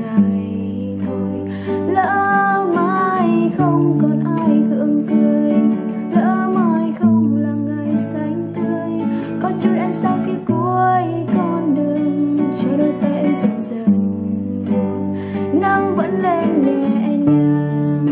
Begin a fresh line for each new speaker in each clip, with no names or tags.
ngày thôi. Lỡ mai không còn ai gượng cười, lỡ mai không là ngày xanh tươi, có chút ánh sáng phía cuối con đường cho đôi tay em dần dần buồn. Nắng vẫn lên nhẹ nhàng.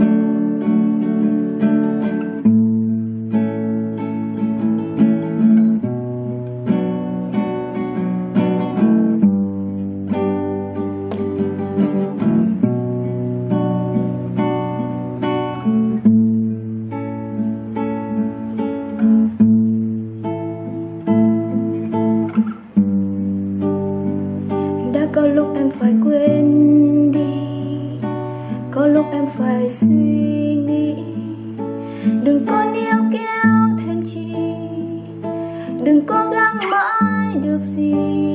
Có lúc em phải quên đi, có lúc em phải suy nghĩ. Đừng có níu kéo thêm chi, đừng cố gắng mãi được gì.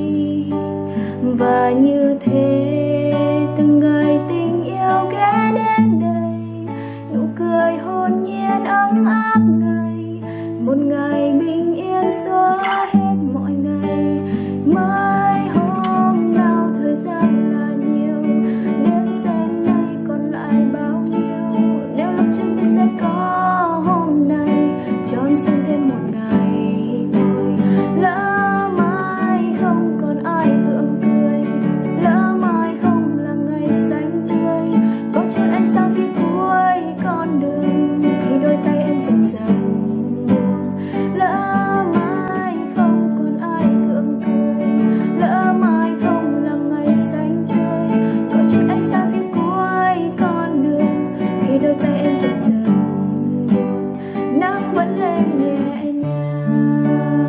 Và như thế từng ngày tình yêu ghé đến đây, nụ cười hồn nhiên ấm áp ngày. Một ngày bình yên xóa hết mọi ngày. Mai hôm nào thời gian là nhiều, đếm xem nay còn lại bao nhiêu. Nếu lúc chưa biết sẽ có hôm nay, cho em xem thêm một ngày thôi. Lỡ mai không còn ai gượng cười, lỡ mai không là ngày xanh tươi, có chút ánh sáng phía cuối con đường khi đôi tay em dần dần buông. Lỡ mai không còn ai gượng cười, lỡ mai không là ngày xanh tươi, có chút ánh sáng phía cuối con đường khi đôi tay em dần dần buồn. Nắng vẫn lên nhẹ nhàng.